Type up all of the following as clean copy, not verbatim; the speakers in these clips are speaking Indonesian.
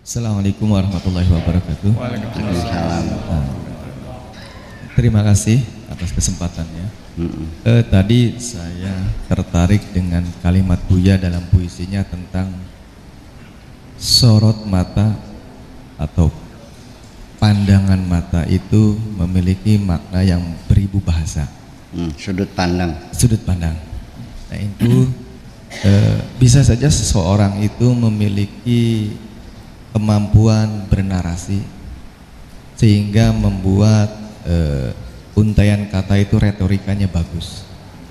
Assalamualaikum warahmatullahi wabarakatuh. Waalaikumsalam. Terima kasih atas kesempatannya. Tadi saya tertarik dengan kalimat Buya dalam puisinya tentang sorot mata atau pandangan mata itu memiliki makna yang beribu bahasa. Sudut pandang. Sudut pandang. Nah itu bisa saja seseorang itu memiliki kemampuan bernarasi sehingga membuat untaian kata itu retorikanya bagus.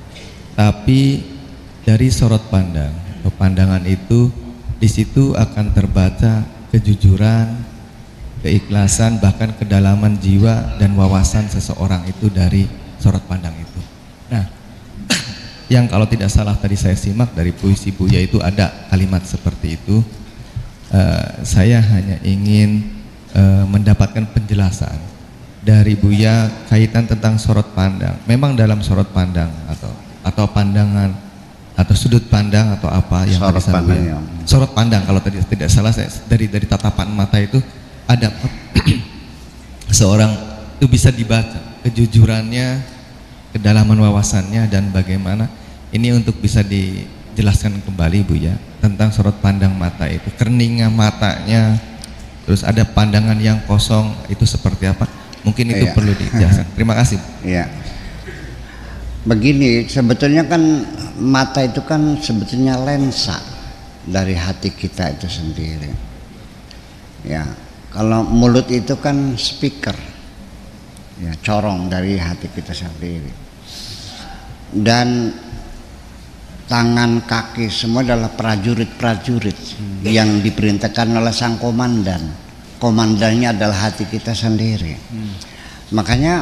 Tapi dari sorot pandang atau pandangan itu di situ akan terbaca kejujuran, keikhlasan, bahkan kedalaman jiwa dan wawasan seseorang itu dari sorot pandang itu. Nah, yang kalau tidak salah tadi saya simak dari puisi Buya itu ada kalimat seperti itu. Saya hanya ingin mendapatkan penjelasan dari Buya kaitan tentang sorot pandang. Memang dalam sorot pandang atau pandangan atau sudut pandang atau apa yang sorot tadi saya pandang, bilang. Sorot pandang kalau tadi tidak salah saya dari tatapan mata itu ada seorang itu bisa dibaca kejujurannya, kedalaman wawasannya, dan bagaimana ini untuk bisa dijelaskan kembali Buya tentang sorot pandang mata itu, kerningnya matanya, terus ada pandangan yang kosong itu seperti apa, mungkin itu perlu dijelaskan. Terima kasih. Iya. Begini, sebetulnya kan mata itu kan sebetulnya lensa dari hati kita itu sendiri. Ya, kalau mulut itu kan speaker, ya, corong dari hati kita sendiri. Dan tangan, kaki semua adalah prajurit-prajurit yang diperintahkan oleh sang komandan. Komandannya adalah hati kita sendiri. Makanya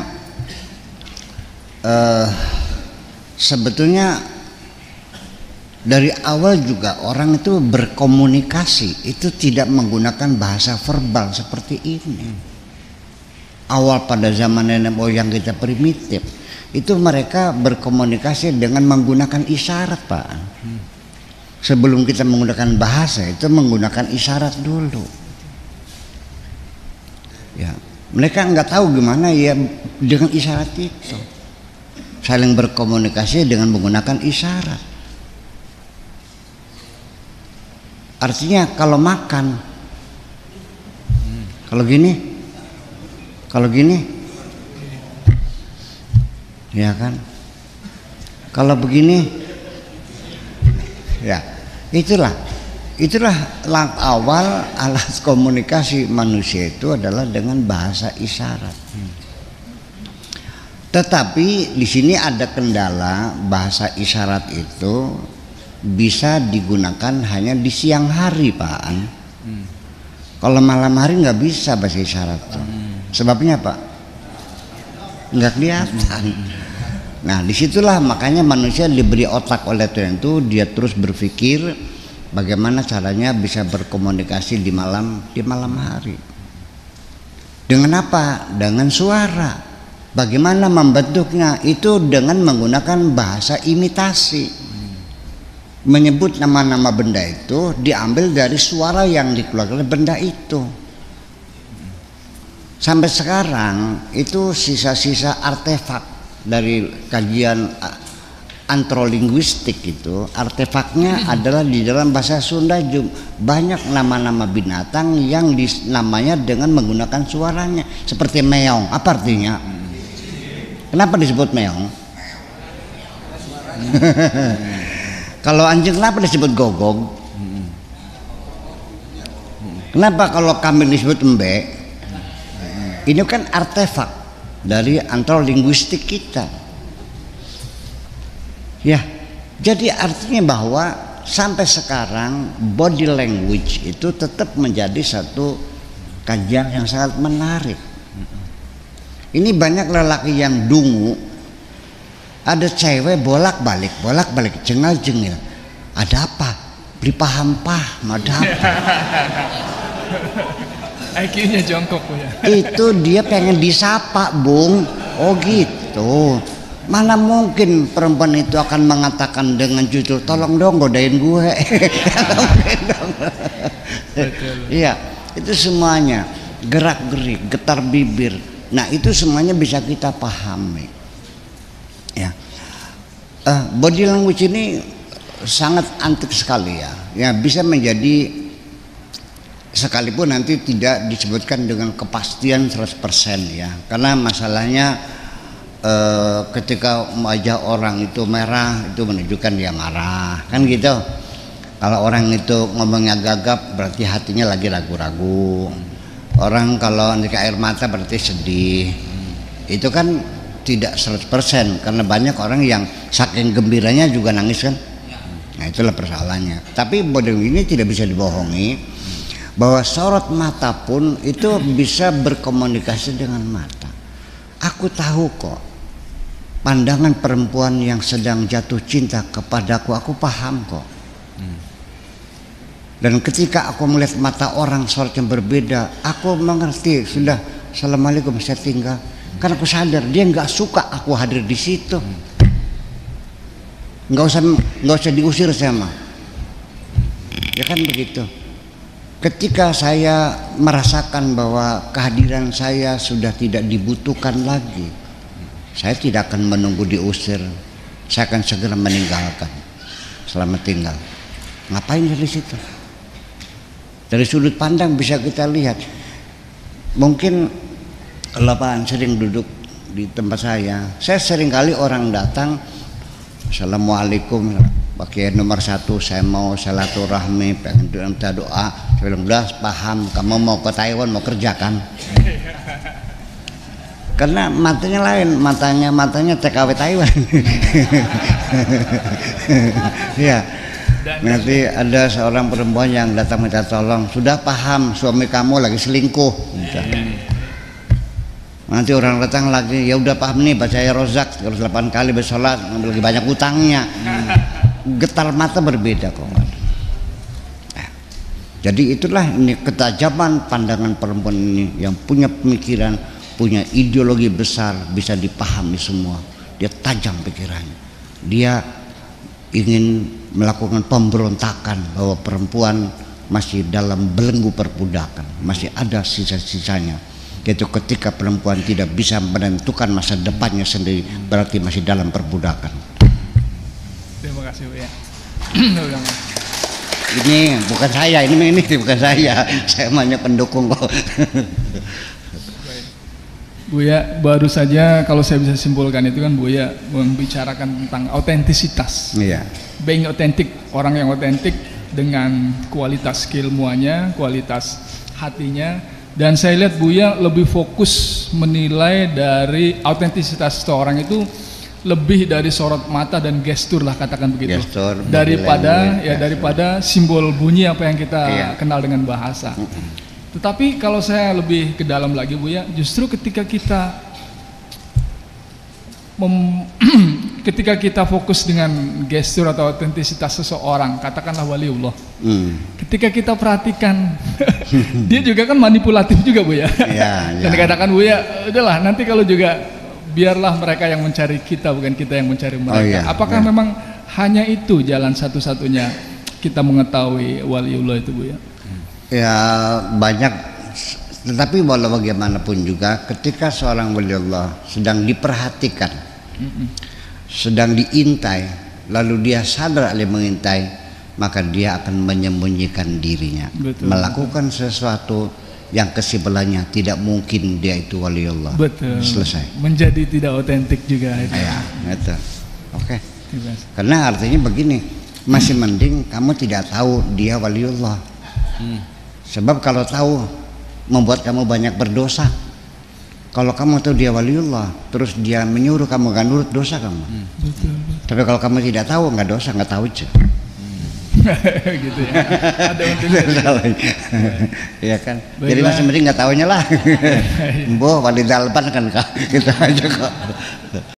sebetulnya dari awal juga orang itu berkomunikasi itu tidak menggunakan bahasa verbal seperti ini. Awal pada zaman nenek moyang kita primitif itu mereka berkomunikasi dengan menggunakan isyarat, Pak. Sebelum kita menggunakan bahasa itu menggunakan isyarat dulu. Ya, mereka nggak tahu gimana ya dengan isyarat itu. Saling berkomunikasi dengan menggunakan isyarat. Artinya kalau makan, kalau gini, ya kan? Kalau begini, ya itulah awal alat komunikasi manusia itu adalah dengan bahasa isyarat. Tetapi di sini ada kendala, bahasa isyarat itu bisa digunakan hanya di siang hari, Pak. Kalau malam hari nggak bisa bahasa isyarat. Sebabnya Pak? Nggak kelihatan. Nah, disitulah makanya manusia diberi otak oleh Tuhan itu, dia terus berpikir bagaimana caranya bisa berkomunikasi di malam hari. Dengan apa? Dengan suara. Bagaimana membentuknya? Itu dengan menggunakan bahasa imitasi. Menyebut nama-nama benda itu diambil dari suara yang dikeluarkan oleh benda itu. Sampai sekarang itu sisa-sisa artefak dari kajian antrolinguistik itu, artefaknya adalah di dalam bahasa Sunda banyak nama-nama binatang yang namanya dengan menggunakan suaranya, seperti meong. Apa artinya? Kenapa disebut meong? Kalau anjing kenapa disebut gogong? Kenapa kalau kambing disebut embe? Ini kan artefak dari antrolinguistik kita. Ya, jadi artinya bahwa sampai sekarang body language itu tetap menjadi satu kajian yang sangat menarik. Ini banyak lelaki yang dungu, ada cewek bolak-balik, cengal-cengil. Ada apa? Beli paham, ada apa? IQ-nya jongkok ya. Itu dia pengen disapa, Bung. Oh gitu. Mana mungkin perempuan itu akan mengatakan dengan jujur, tolong dong godain gue. Iya. itu semuanya gerak-gerik, getar bibir. Nah, itu semuanya bisa kita pahami. Ya. Body language ini sangat antik sekali ya. Ya, bisa menjadi, sekalipun nanti tidak disebutkan dengan kepastian 100% ya. Karena masalahnya ketika wajah orang itu merah, itu menunjukkan dia marah, kan gitu. Kalau orang itu ngomongnya gagap, berarti hatinya lagi ragu-ragu. Orang kalau nanti air mata berarti sedih. Itu kan tidak 100%, karena banyak orang yang saking gembiranya juga nangis kan. Nah, itulah persoalannya. Tapi body ini tidak bisa dibohongi bahwa sorot mata pun itu bisa berkomunikasi dengan mata. Aku tahu kok pandangan perempuan yang sedang jatuh cinta kepadaku, aku paham kok. Dan ketika aku melihat mata orang sorot yang berbeda, aku mengerti. Sudah, assalamualaikum, saya tinggal. Karena aku sadar dia nggak suka aku hadir di situ. Nggak usah diusir sama. Ya kan begitu. Ketika saya merasakan bahwa kehadiran saya sudah tidak dibutuhkan lagi, saya tidak akan menunggu diusir. Saya akan segera meninggalkan. Selamat tinggal. Ngapain dari situ? Dari sudut pandang bisa kita lihat. Mungkin kalau Pak sering duduk di tempat saya sering kali orang datang, assalamualaikum, pakai nomor 1, saya mau silaturahmi, pengen minta doa. Saya bilang, udah paham, kamu mau ke Taiwan, mau kerja kan? Karena matanya lain, matanya TKW Taiwan. Ya. Nanti ada seorang perempuan yang datang minta tolong, sudah paham suami kamu lagi selingkuh. Nanti orang datang lagi, ya udah paham nih, baca ya Rozak harus 8 kali bersolat, lagi banyak utangnya. Getar mata berbeda kok. Jadi itulah ini ketajaman pandangan perempuan ini yang punya pemikiran, punya ideologi besar, bisa dipahami semua. Dia tajam pikirannya. Dia ingin melakukan pemberontakan bahwa perempuan masih dalam belenggu perbudakan, masih ada sisa-sisanya. Yaitu ketika perempuan tidak bisa menentukan masa depannya sendiri, berarti masih dalam perbudakan. Terima kasih Bu ya. Ini bukan saya, ini bukan saya hanya pendukung kok. Bu ya, baru saja kalau saya bisa simpulkan itu kan Bu ya membicarakan tentang autentisitas. Iya. Being authentic, orang yang otentik dengan kualitas keilmuannya, kualitas hatinya. Dan saya lihat Buya lebih fokus menilai dari autentisitas seseorang itu lebih dari sorot mata dan gestur lah, katakan begitu. Gestur, daripada simbol bunyi apa yang kita kenal dengan bahasa. Tetapi kalau saya lebih ke dalam lagi Buya, justru ketika kita ketika kita fokus dengan gestur atau autentisitas seseorang, katakanlah waliullah, ketika kita perhatikan dia juga kan manipulatif juga Bu ya. Dan dikatakan Bu ya, udahlah nanti kalau juga biarlah mereka yang mencari kita, bukan kita yang mencari mereka. Apakah memang hanya itu jalan satu-satunya kita mengetahui waliullah itu Bu ya? Ya banyak, tetapi walau bagaimanapun juga ketika seorang waliullah sedang diperhatikan, sedang diintai, lalu dia sadar oleh mengintai, maka dia akan menyembunyikan dirinya. Betul, melakukan sesuatu yang kesimpulannya tidak mungkin dia itu waliullah. Betul. Selesai. Menjadi tidak otentik juga itu. Ya, betul. Oke. Karena artinya begini, masih mending kamu tidak tahu dia waliullah. Sebab kalau tahu membuat kamu banyak berdosa. Kalau kamu tahu dia waliullah, terus dia menyuruh kamu gak nurut, dosa kamu. Betul. Tapi kalau kamu tidak tahu, nggak dosa, nggak tahu aja. Gitu ya. Ada untungnya. Iya kan. Baiklah. Jadi masih mending nggak tahunya lah. Mbah wali dalpan kan kak, kita aja kok.